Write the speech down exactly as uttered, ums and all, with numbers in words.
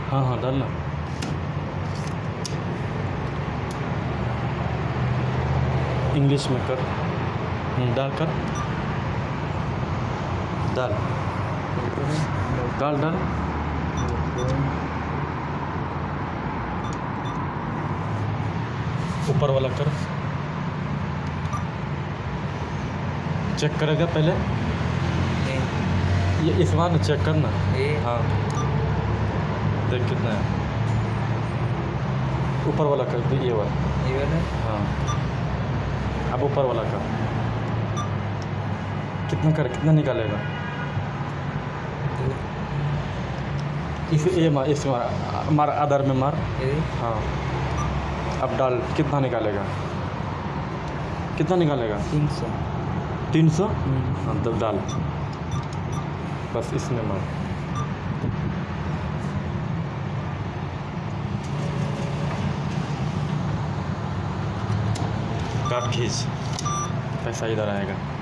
हाँ हाँ डालना। इंग्लिश में कर। डाल कर। डाल डाल डाल। ऊपर वाला कर। चेक करेगा पहले ये इस बार ना चेक करना। हाँ देख कितना है। ऊपर वाला कर दे ये वाला। ये वाला हाँ। अब ऊपर वाला कर। कितना कर कितना निकालेगा। इस ये मार इस मार मार आधार में मार। हाँ अब डाल कितना निकालेगा। कितना निकालेगा। तीन सौ। तीन सौ हाँ तब डाल बस इसमें मार। काट खींच पैसा इधर आएगा।